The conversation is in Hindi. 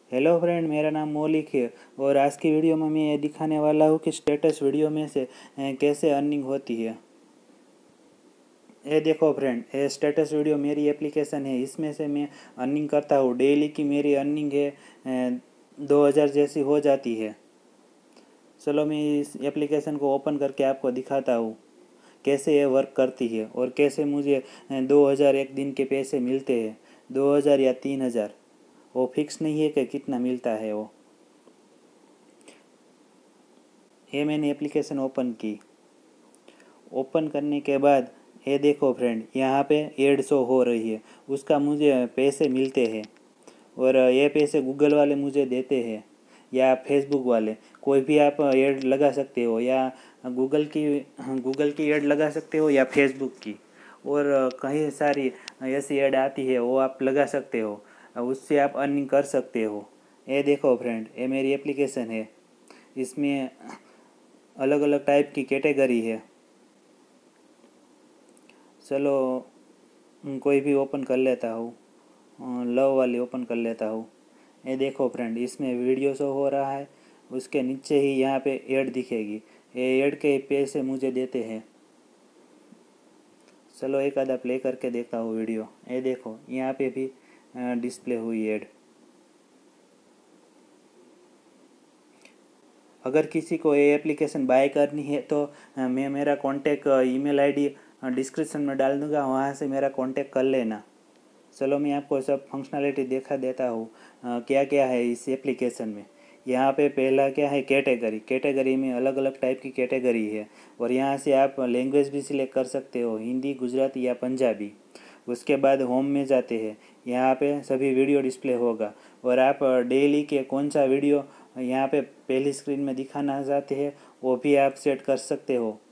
हेलो फ्रेंड, मेरा नाम मौलिक है और आज की वीडियो में मैं ये दिखाने वाला हूँ कि स्टेटस वीडियो में से कैसे अर्निंग होती है। ये देखो फ्रेंड, ये स्टेटस वीडियो मेरी एप्लीकेशन है। इसमें से मैं अर्निंग करता हूँ। डेली की मेरी अर्निंग है 2000 जैसी हो जाती है। चलो मैं इस एप्लीकेशन को ओपन करके आपको दिखाता हूँ कैसे ये वर्क करती है और कैसे मुझे 2000 एक दिन के पैसे मिलते हैं। 2000 या 3000, वो फिक्स नहीं है कि कितना मिलता है वो। ये मैंने एप्लीकेशन ओपन की। ओपन करने के बाद ये देखो फ्रेंड, यहाँ पे एड शो हो रही है। उसका मुझे पैसे मिलते हैं और ये पैसे गूगल वाले मुझे देते हैं या फेसबुक वाले। कोई भी आप एड लगा सकते हो, या गूगल की एड लगा सकते हो या फेसबुक की। और कई सारी ऐसी एड आती है, वो आप लगा सकते हो। उससे आप अर्निंग कर सकते हो। ये देखो फ्रेंड, ये मेरी एप्लीकेशन है। इसमें अलग अलग टाइप की कैटेगरी है। चलो कोई भी ओपन कर लेता हूँ। लव वाली ओपन कर लेता हूँ। ये देखो फ्रेंड, इसमें वीडियो शो हो रहा है। उसके नीचे ही यहाँ पे ऐड दिखेगी। ये ऐड के पैसे मुझे देते हैं। चलो एक आधा प्ले करके देखता हूँ वीडियो। ये देखो, यहाँ पे भी डिस्प्ले हुई ऐड। अगर किसी को ये एप्लीकेशन बाय करनी है तो मैं मेरा कॉन्टैक्ट ईमेल आईडी डिस्क्रिप्शन में डाल दूँगा, वहाँ से मेरा कॉन्टैक्ट कर लेना। चलो मैं आपको सब फंक्शनैलिटी देखा देता हूँ क्या क्या है इस एप्लीकेशन में। यहाँ पे पहला क्या है, कैटेगरी में अलग अलग टाइप की कैटेगरी है। और यहाँ से आप लैंग्वेज भी सिलेक्ट कर सकते हो, हिंदी, गुजराती या पंजाबी। उसके बाद होम में जाते हैं। यहाँ पे सभी वीडियो डिस्प्ले होगा और आप डेली के कौन सा वीडियो यहाँ पे पहली स्क्रीन में दिखाना चाहते हैं वो भी आप सेट कर सकते हो।